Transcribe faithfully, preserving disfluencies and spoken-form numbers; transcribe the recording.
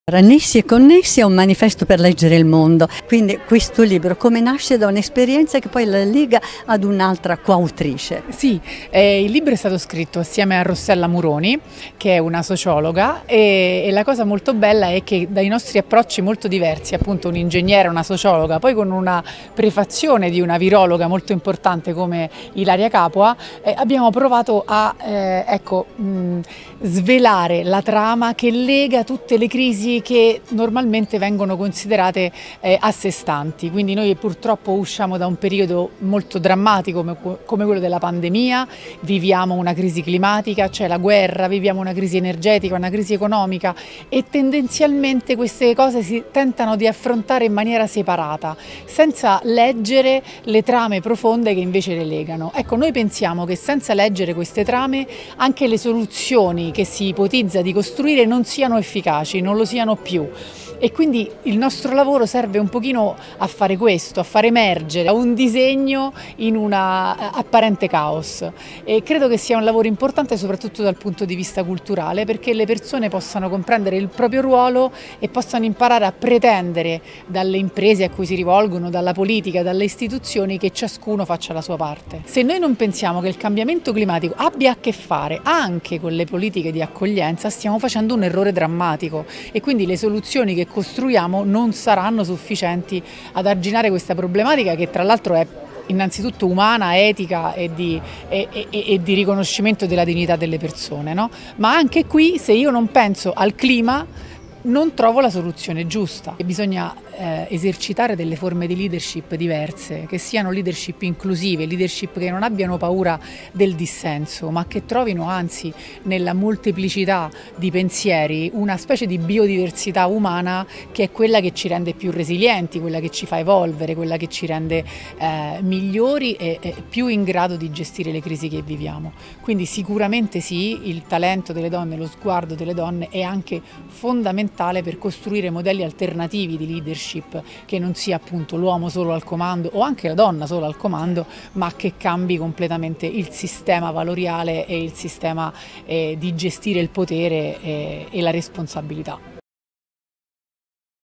Nessi e Connessi è un manifesto per leggere il mondo, quindi questo libro come nasce da un'esperienza che poi la lega ad un'altra coautrice. Sì, eh, il libro è stato scritto assieme a Rossella Muroni, che è una sociologa, e, e la cosa molto bella è che dai nostri approcci molto diversi, appunto un ingegnere, una sociologa, poi con una prefazione di una virologa molto importante come Ilaria Capua, eh, abbiamo provato a eh, ecco, mh, svelare la trama che lega tutte le crisi che normalmente vengono considerate eh, a sé stanti. Quindi noi purtroppo usciamo da un periodo molto drammatico come, come quello della pandemia, viviamo una crisi climatica, c'è la guerra, viviamo una crisi energetica, una crisi economica e tendenzialmente queste cose si tentano di affrontare in maniera separata, senza leggere le trame profonde che invece le legano. Ecco, noi pensiamo che senza leggere queste trame anche le soluzioni che si ipotizza di costruire non siano efficaci, non lo siano più. E quindi il nostro lavoro serve un pochino a fare questo, a far emergere un disegno in un apparente caos. E credo che sia un lavoro importante soprattutto dal punto di vista culturale, perché le persone possano comprendere il proprio ruolo e possano imparare a pretendere dalle imprese a cui si rivolgono, dalla politica, dalle istituzioni, che ciascuno faccia la sua parte. Se noi non pensiamo che il cambiamento climatico abbia a che fare anche con le politiche di accoglienza, stiamo facendo un errore drammatico e quindi le soluzioni che costruiamo non saranno sufficienti ad arginare questa problematica, che tra l'altro è innanzitutto umana, etica e di, e, e, e di riconoscimento della dignità delle persone, no? Ma anche qui, se io non penso al clima, non trovo la soluzione giusta. Bisogna eh, esercitare delle forme di leadership diverse, che siano leadership inclusive, leadership che non abbiano paura del dissenso, ma che trovino anzi nella molteplicità di pensieri una specie di biodiversità umana che è quella che ci rende più resilienti, quella che ci fa evolvere, quella che ci rende eh, migliori e, e più in grado di gestire le crisi che viviamo. Quindi sicuramente sì, il talento delle donne, lo sguardo delle donne è anche fondamentale per costruire modelli alternativi di leadership, che non sia appunto l'uomo solo al comando o anche la donna solo al comando, ma che cambi completamente il sistema valoriale e il sistema eh, di gestire il potere eh, e la responsabilità.